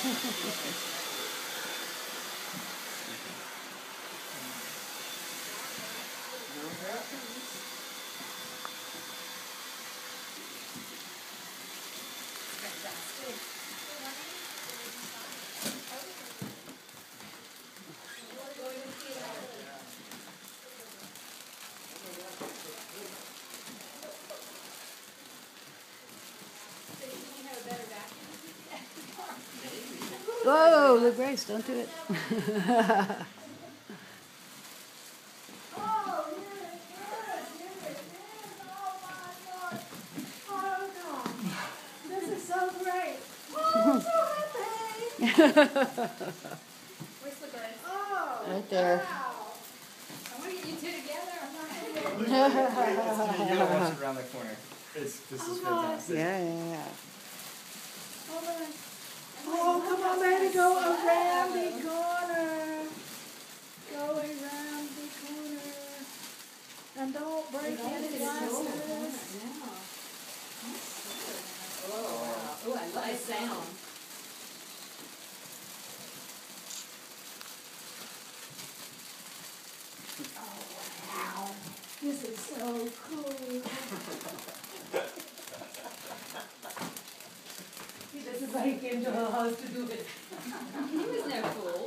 Whoa, LeGrace, don't do it. This is so great. Oh, I'm so happy. Where's LeGrace? Oh, Right there. Wow. I want to get you two together. I'm not You gotta watch it around the corner. This is fantastic. Yeah. Oh, come on, baby, go around the corner. Go around the corner. And don't break any glasses. Oh, I like sound. Oh, wow. This is so cool. This is why he came to her house to do it. He was no fool.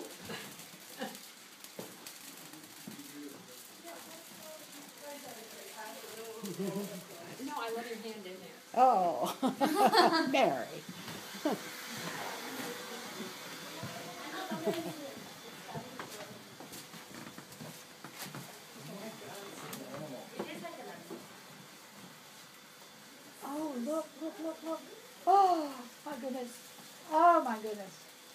No, I love your hand in there. Oh, Mary. Oh, look. Oh, my goodness. Oh, my goodness.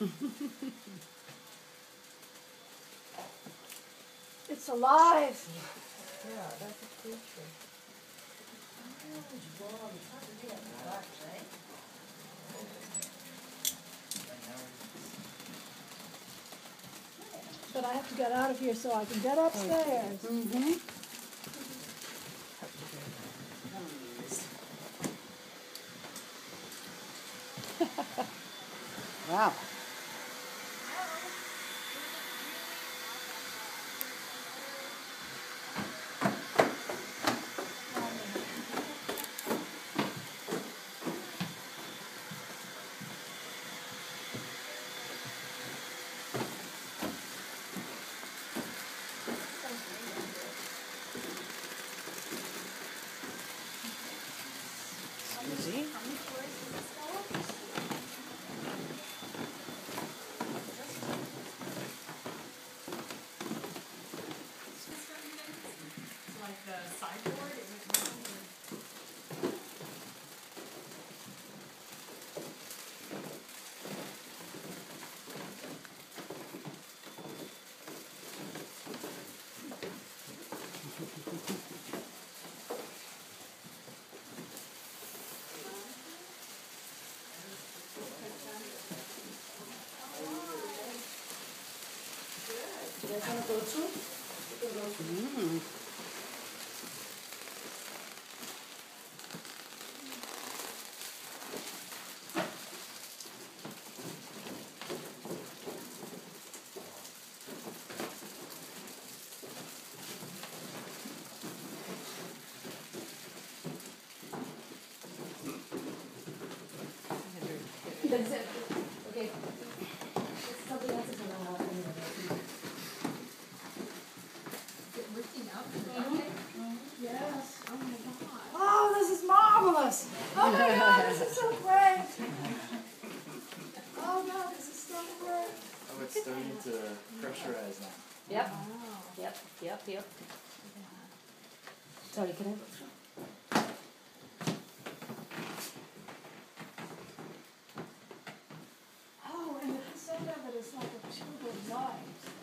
It's alive. Yeah, that's a creature. But I have to get out of here so I can get upstairs. Mm-hmm. Wow. Easy. Like the sideboard, it went wrong. You guys want to go through? Mm. That's it. Okay. Something else is going to happen. Is it lifting up? Okay. Yes. Oh my God. Oh, this is marvelous. Oh my God, this is so great. Oh God, this is so great. Oh, it's starting to pressurize now. Yep. Yep. Sorry, can I go through? Oh, and the sound of it is like a tube of light.